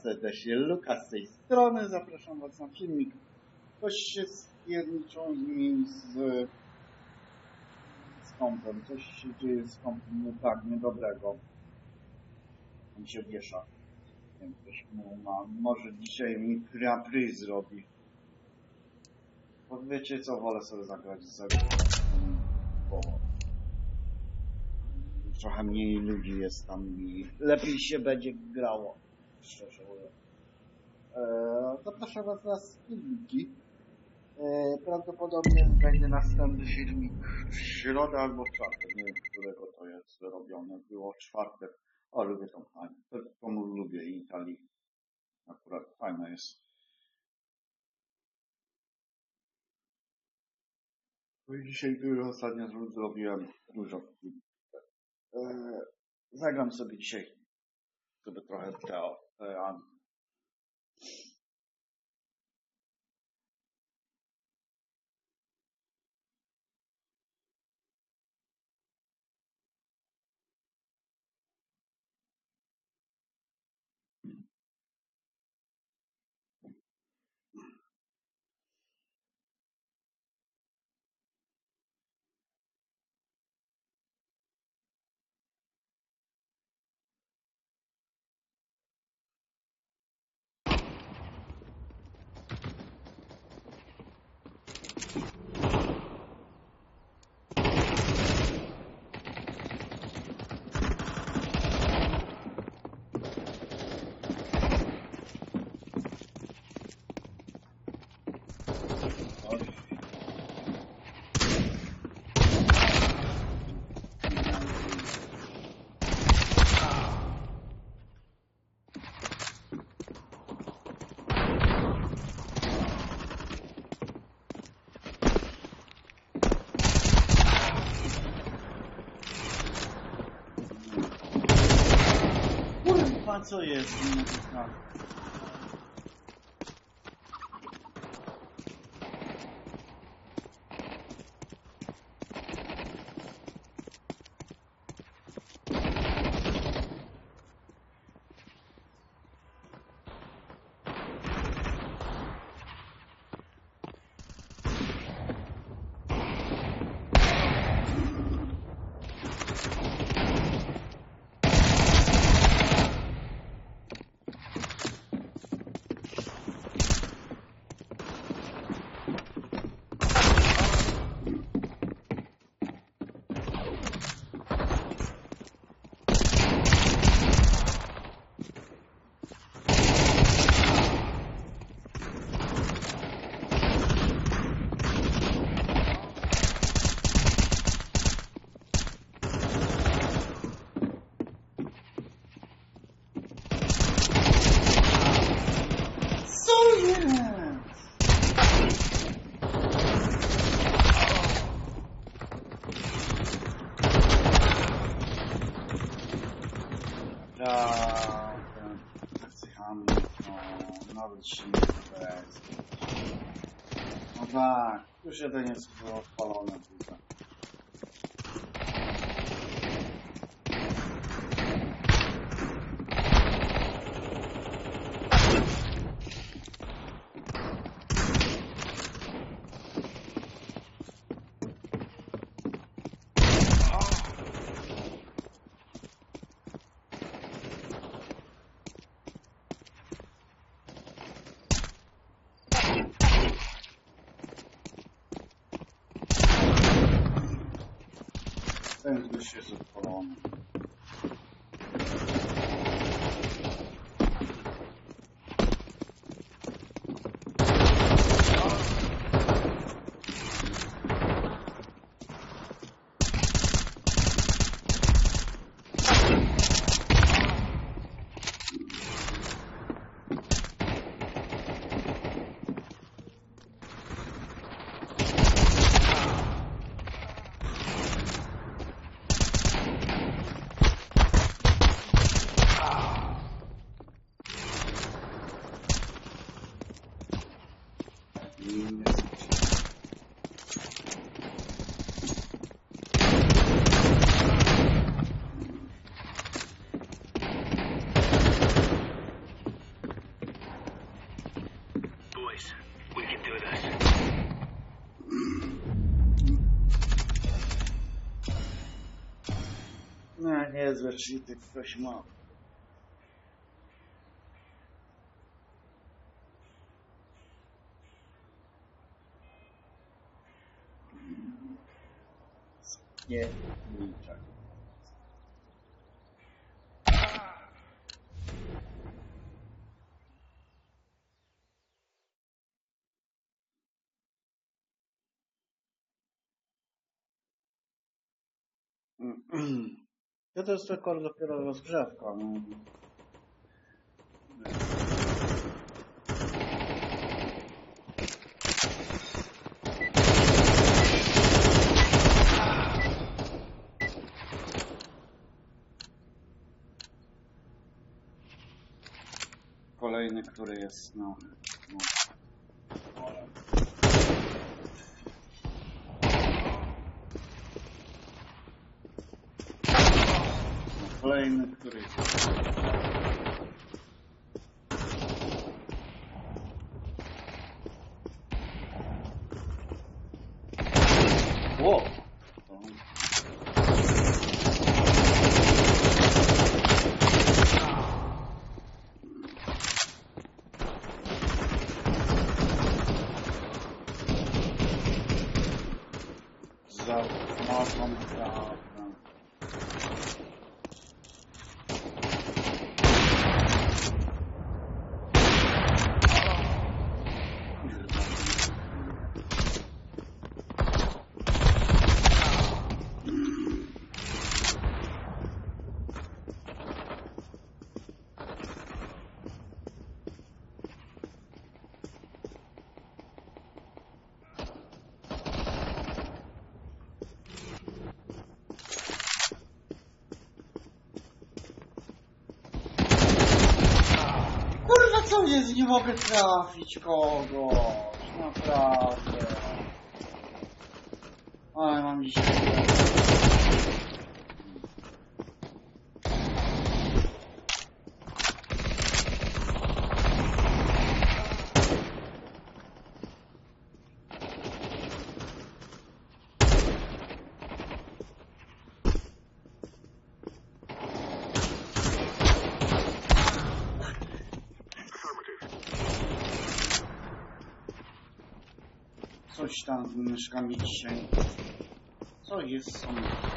serdecznie, Lukas z tej strony, zapraszam Was na filmik. Coś się spierniczą z kompem, coś się dzieje z kompem nie tak, niedobrego. On się wiesza, więc ktoś mu może dzisiaj mi Grand-Prix zrobi. Bo wiecie co, wolę sobie zagrać z zewnątrz, bo trochę mniej ludzi jest tam i lepiej się będzie grało, szczerze mówiąc. Zapraszam Was na filmiki. Prawdopodobnie będzie następny filmik w środę albo w czwartek. Nie wiem, którego to jest robione. Było w czwartek. O, lubię tą Hanię. Komu lubię i Italii. Akurat fajna jest. Dzisiaj ostatnio zrobiłem dużo. Zagram sobie dzisiaj, żeby trochę Kurwa, co jest? Nawet się nie bez. No tak, już jeden jest odpalony tutaj. Ten już jest odpalony. niezłe cheaty ktoś ma. Nie, niczego. To jest tylko dopiero rozgrzewka. No. Kolejny, który jest no kolejny, który jest wow. Za mocną prawdę. Kurwa, co jest? Nie mogę trafić kogoś. Naprawdę. Ale mam dzisiaj... Coś tam z myszkami dzisiaj. Co jest są?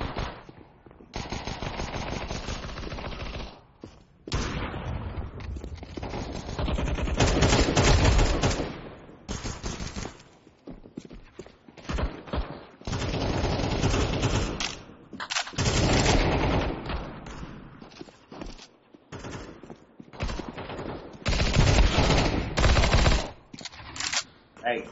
Ej!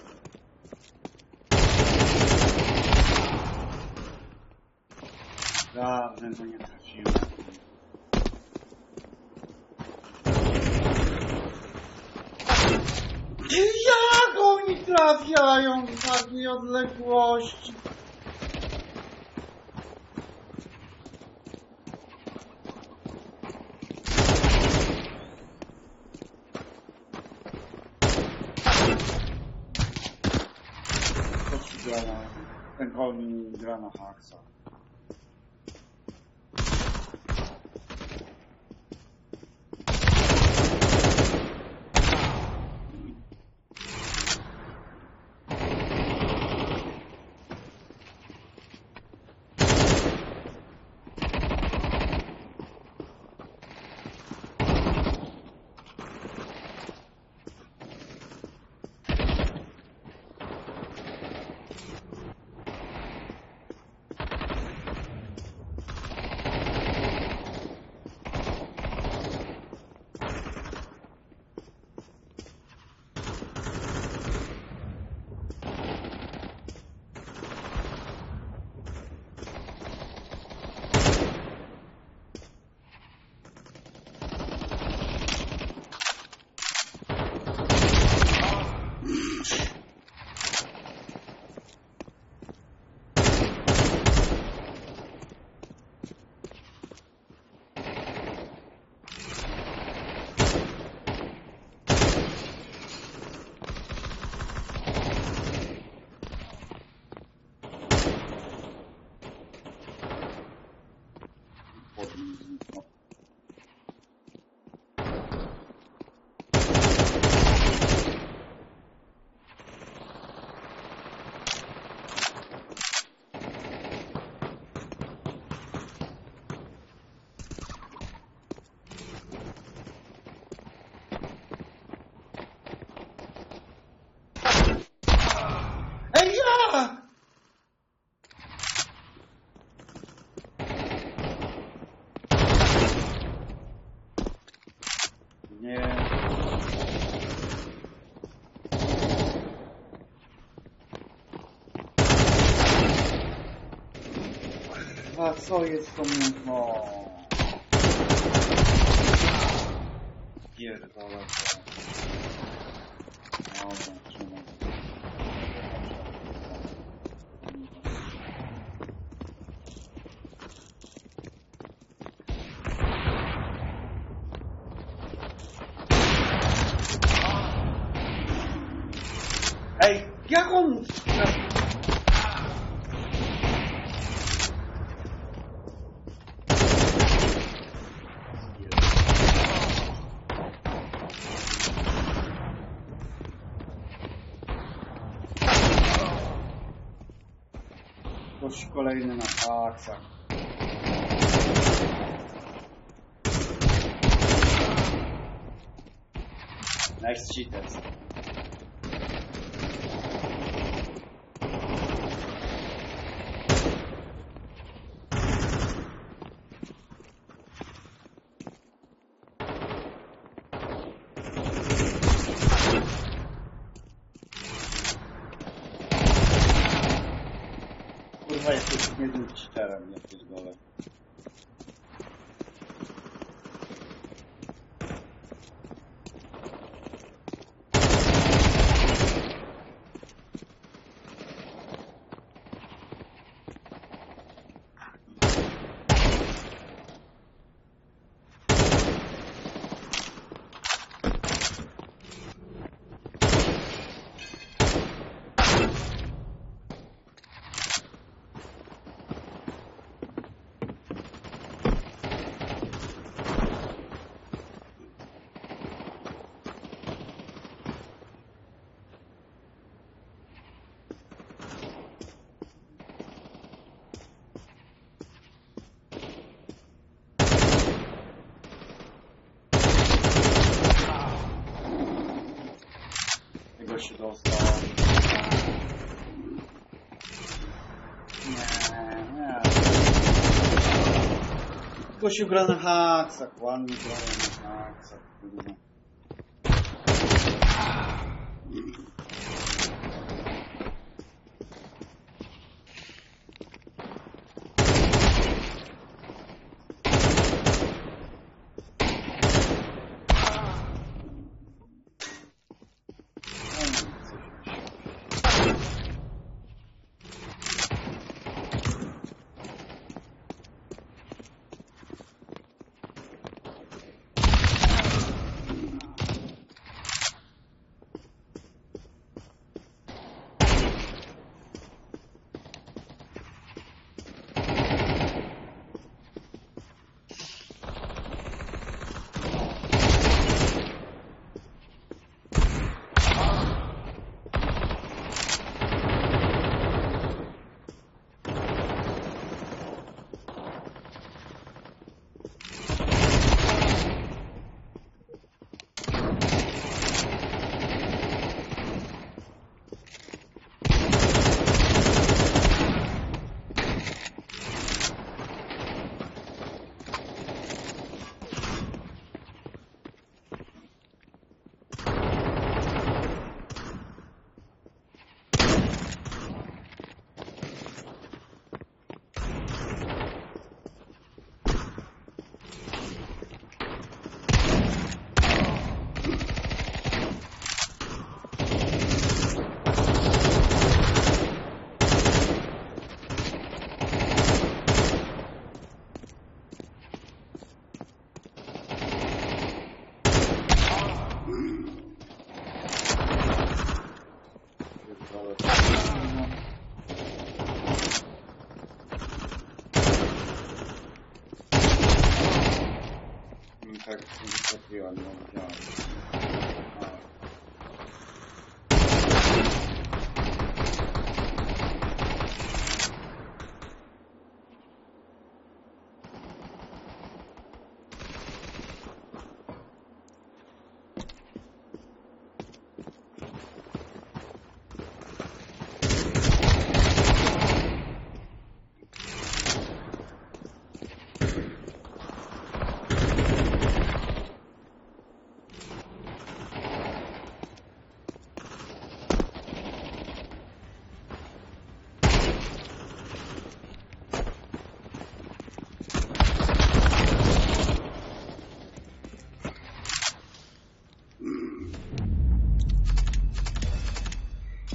Dawno go nie trafiłem. Jak oni trafiają z takiej odległości? Co ci gra na... Ten Colin gra na haksa. Kurwa, co jest to mięcho? Pierdolę to. Dobra, trzymaj. Ej, jak on... Gość kolejny na taksach. Nice cheaters. Kurwa, jesteś niezłym cheaterem, ja pierdolę. Tego się dostał. Nie. Gościu gra na haksach, ładnie gra na haksach, kurwa. Tak, nie wyskoczyła, nie widziałem.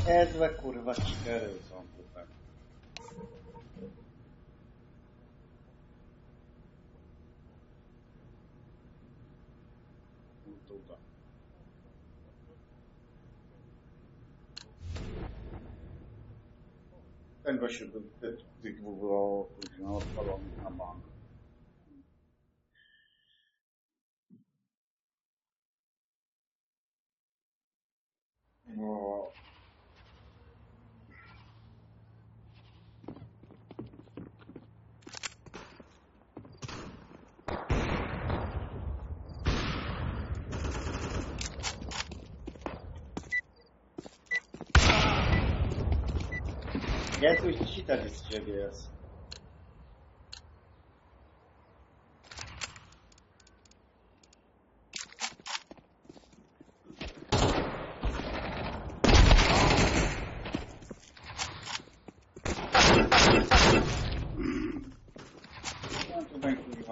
Niezłe kurwa cztery są tutaj. Tutaj. Tego się tych dwóch było później odpalonych na bank. Bo ja coś czytać z ciebie jest. No tutaj kurwa.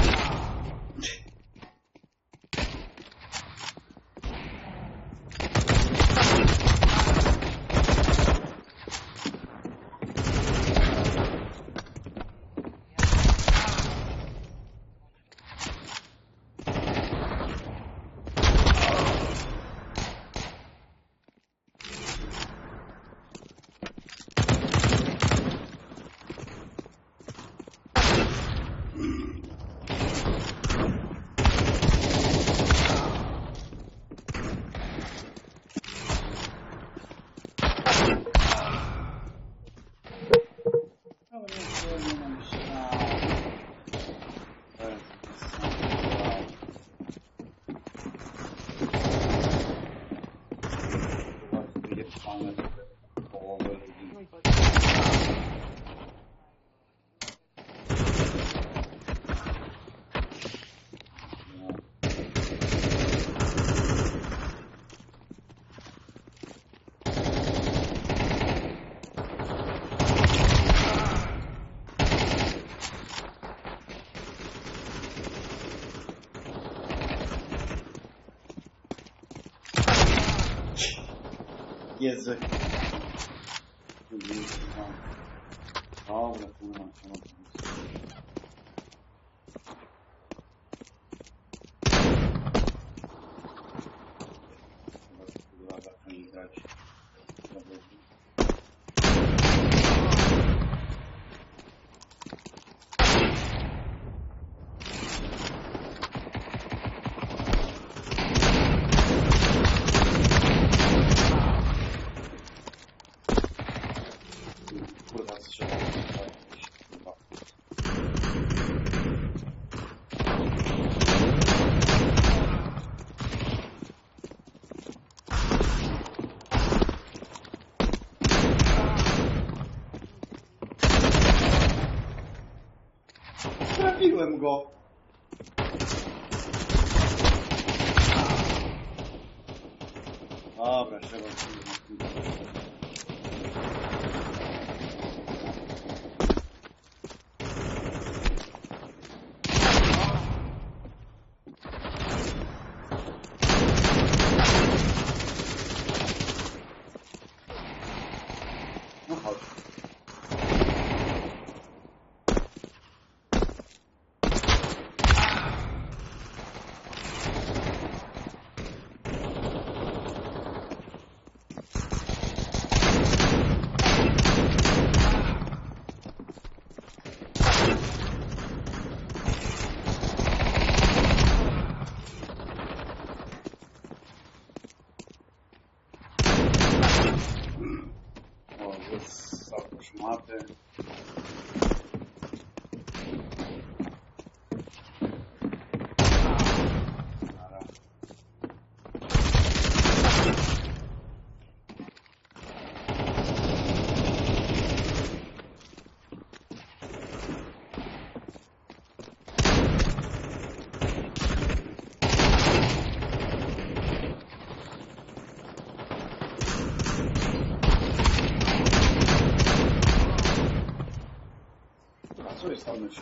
Jezu. Dobra, kurwa, co mam kurwa, zacznie grać. Kurwa, strzela. Kurwa. Trafiłem go. Dobra, trzeba no chodź. O, jest szmaty. Co jest tam myśl?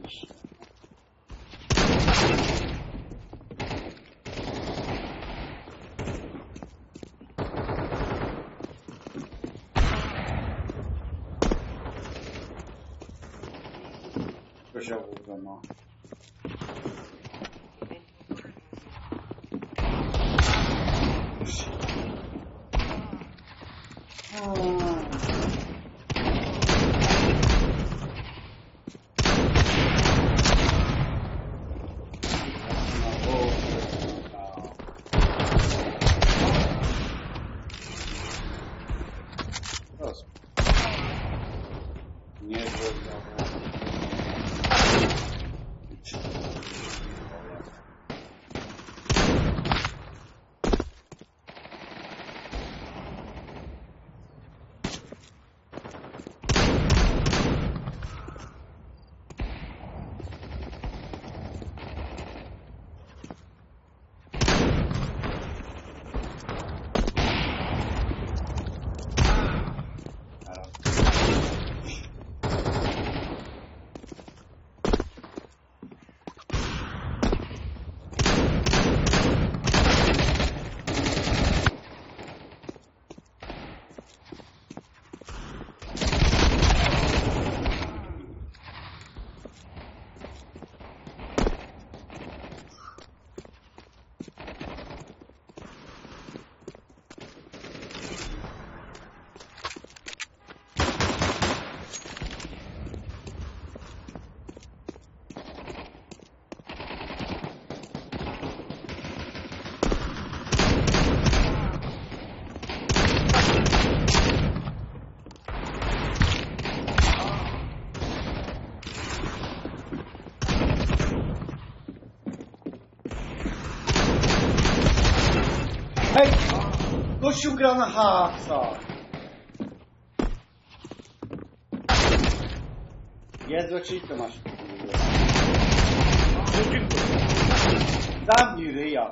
oczywiście. Koziołówka ma. Nie Hej! Gościu gra na haksa! Jezu, czyli to masz. Zamknij ryja.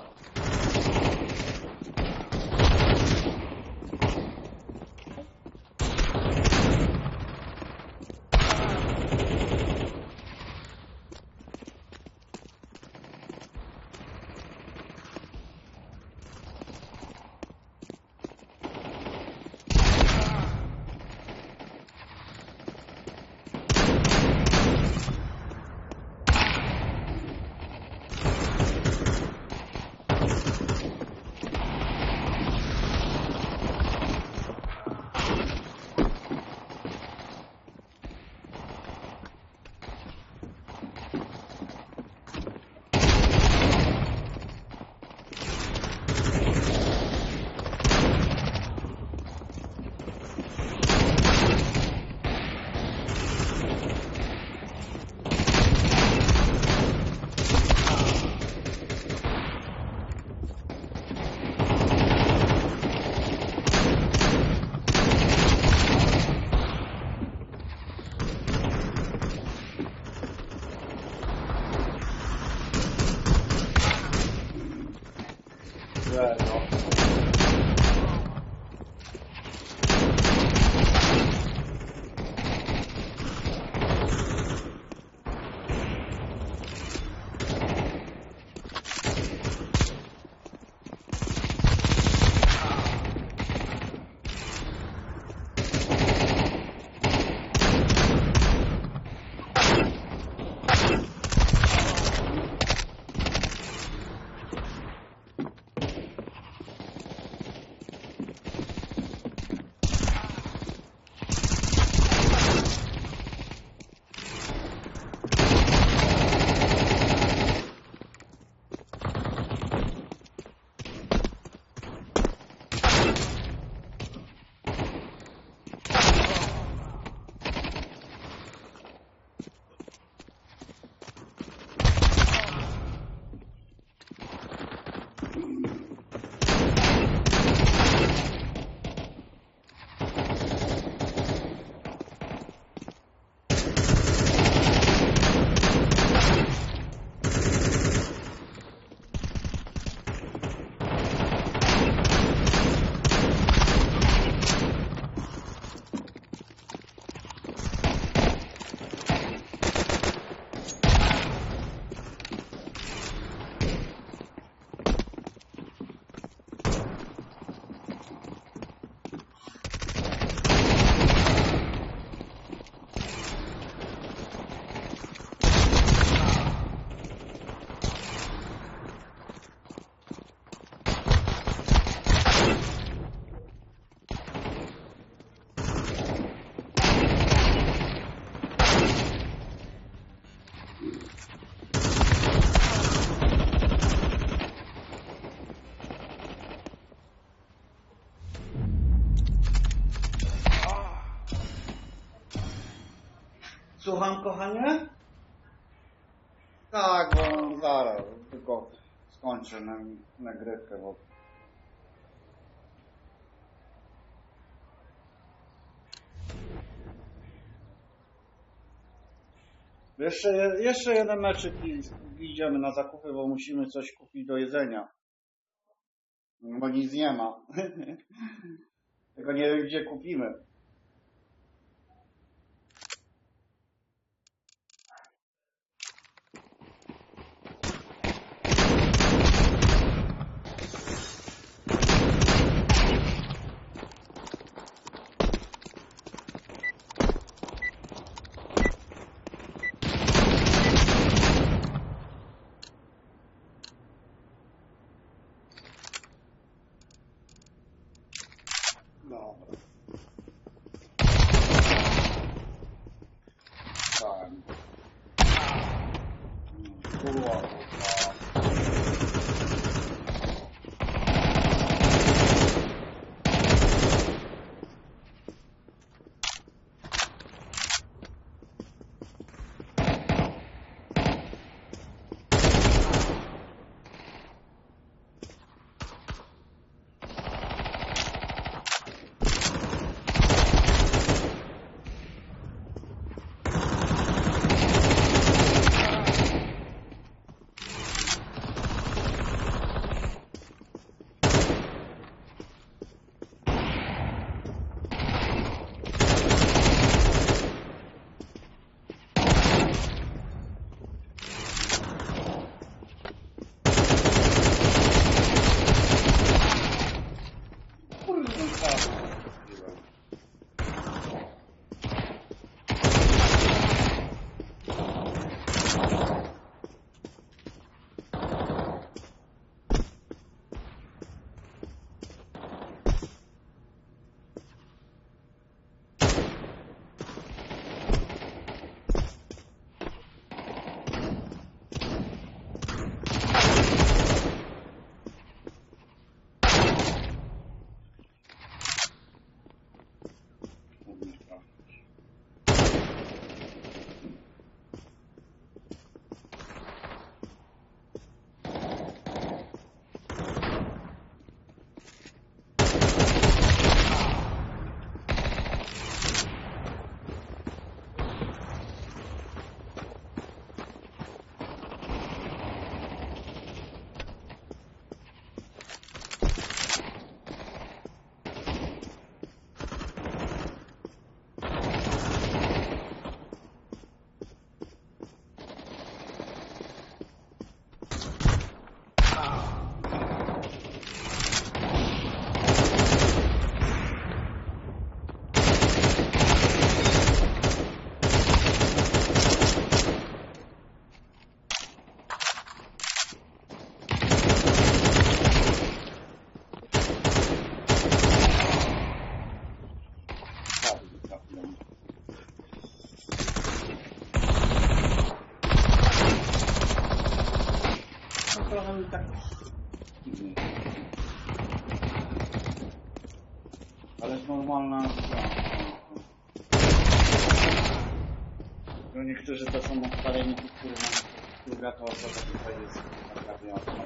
Słucham, kochanie? Tak, bo zaraz, tylko skończę nagrywkę, bo... Jeszcze jeden meczyk i idziemy na zakupy, bo musimy coś kupić do jedzenia. Bo nic nie ma. Tylko nie wiem, gdzie kupimy. Dobra. Tak. Kurwa. Tak. Ale jest normalna. No niektórzy to są odpaleni, która to osoba tutaj jest naprawiona.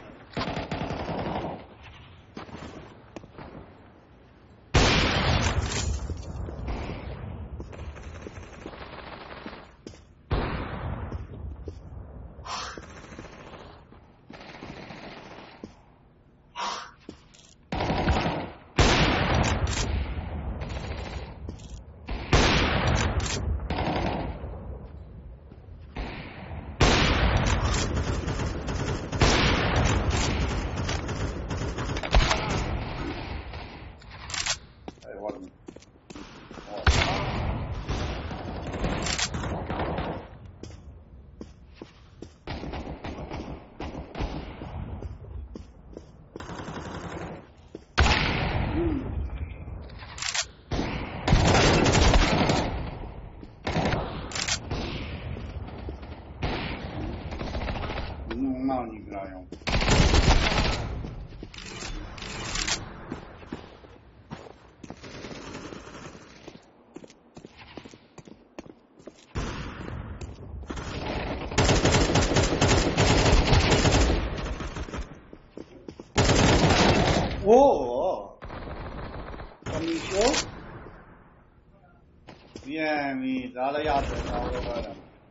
Wiem, idę, ale jadę na rowerem.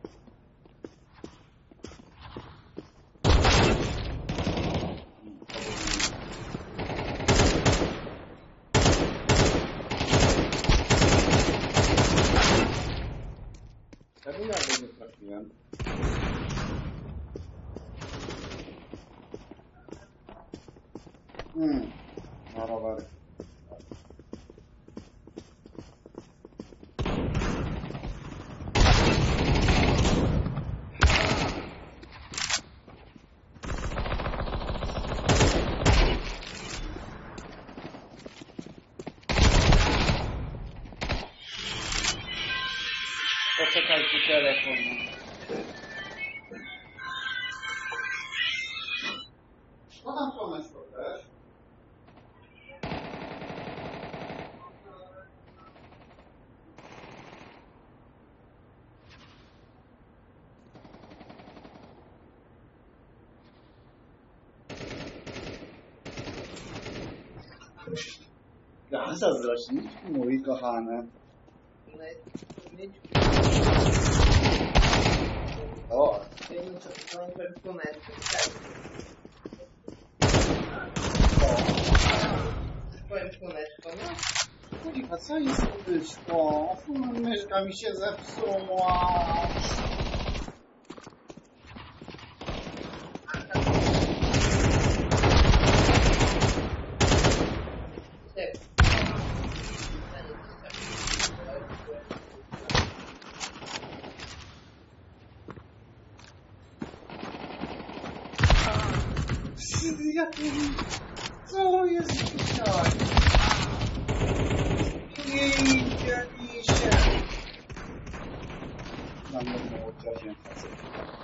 Tego ja nie trafiłem. Na rowery. Poczekajcie, telefon. Co tam słoneczko też? Ja zazdrośniczki, mój kochany. O, kurwa, co jest myszko? Myszka mi się zepsuła. Co jest dzisiaj? Nie idzie mi się. Mam jedną odciążę facet.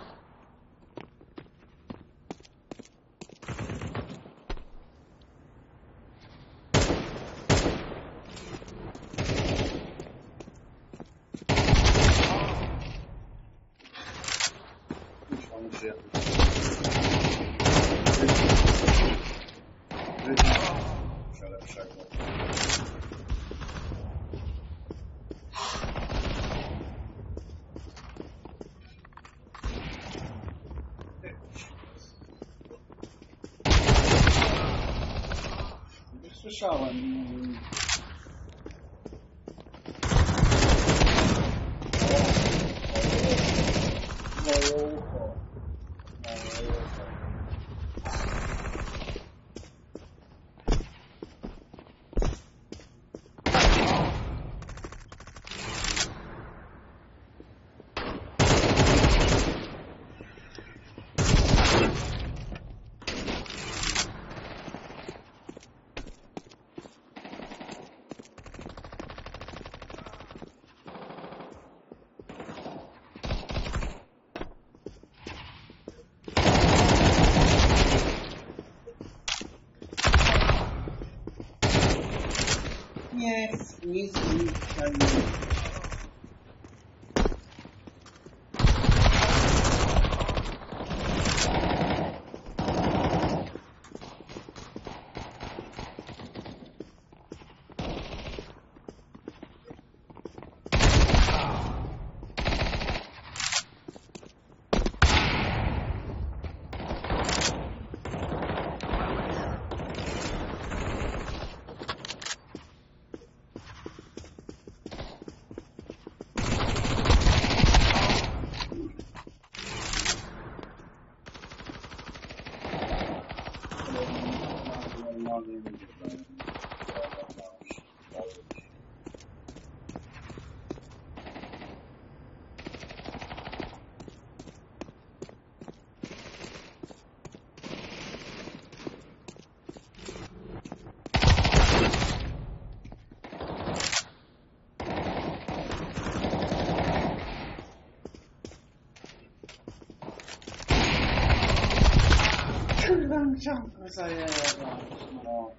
Muszę się lepszego. Nie słyszałem. Moje ucho. Nie, nic nie. Ciągle zajebać, no.